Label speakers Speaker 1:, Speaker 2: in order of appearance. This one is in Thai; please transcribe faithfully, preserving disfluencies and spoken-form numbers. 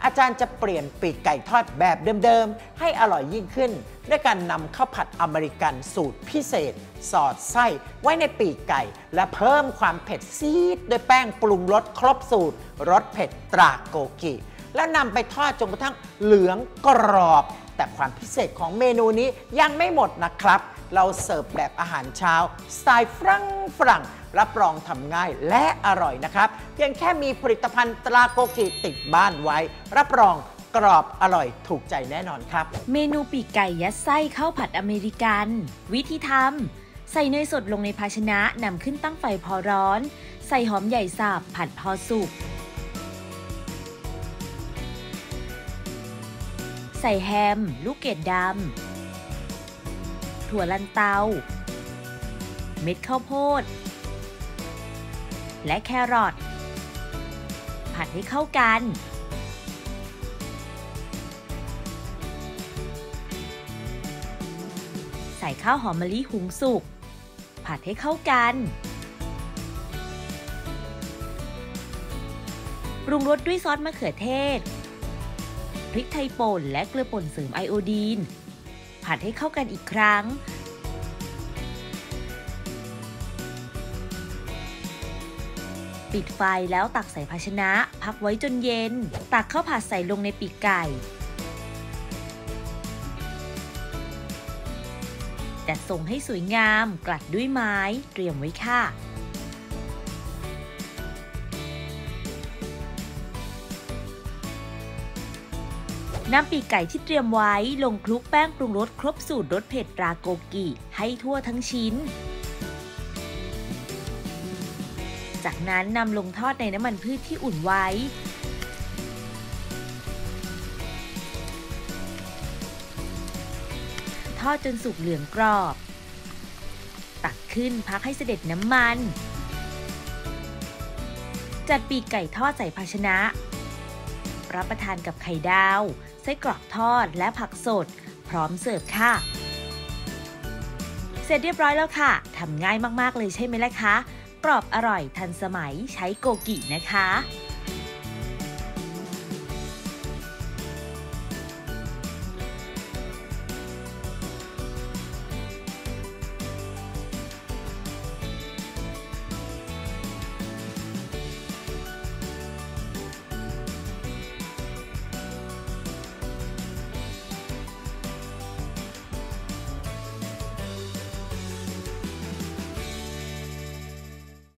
Speaker 1: อาจารย์จะเปลี่ยนปีกไก่ทอดแบบเดิมๆให้อร่อยยิ่งขึ้นด้วยการนำข้าวผัดอเมริกันสูตรพิเศษสอดไส้ไว้ในปีกไก่และเพิ่มความเผ็ดซีดด้วยแป้งปรุงรสครบสูตรรสเผ็ดตราโกกิแล้วนำไปทอดจนกระทั่งเหลืองกรอบแต่ความพิเศษของเมนูนี้ยังไม่หมดนะครับเราเสิร์ฟแบบอาหารเช้าสไตล์ฝรั่งฝรั่งรับรองทำง่ายและอร่อยนะครับเพียงแค่มีผลิตภัณฑ์ตราโกกิติดบ้านไว้รับรองกรอบอร่อยถูกใจแน่นอนครับ
Speaker 2: เมนูปีกไก่ยัดไส้ข้าวผัดอเมริกันวิธีทำใส่เนยสดลงในภาชนะนำขึ้นตั้งไฟพอร้อนใส่หอมใหญ่สับผัดพอสุกใส่แฮมลูกเกดดำถั่วลันเตาเม็ดข้าวโพดและแครอทผัดให้เข้ากันใส่ข้าวหอมมะลิหุงสุกผัดให้เข้ากันปรุงรสด้วยซอสมะเขือเทศพริกไทยป่นและเกลือป่นเสริมไอโอดีนผัดให้เข้ากันอีกครั้งปิดไฟแล้วตักใส่ภาชนะพักไว้จนเย็นตักข้าวผัดใส่ลงในปีกไก่จัดทรงให้สวยงามกลัดด้วยไม้เตรียมไว้ค่ะนำปีกไก่ที่เตรียมไว้ลงคลุกแป้งปรุงรสครบสูตรรสเผ็ดตราโกกิให้ทั่วทั้งชิ้นจากนั้นนำลงทอดในน้ำมันพืชที่อุ่นไว้ทอดจนสุกเหลืองกรอบตักขึ้นพักให้เสด็จน้ำมันจัดปีกไก่ทอดใส่ภาชนะรับประทานกับไข่ดาวไส้กรอกทอดและผักสดพร้อมเสิร์ฟค่ะเสร็จเรียบร้อยแล้วค่ะทำง่ายมากๆเลยใช่ไหมล่ะคะกรอบอร่อยทันสมัยใช้โกกินะคะ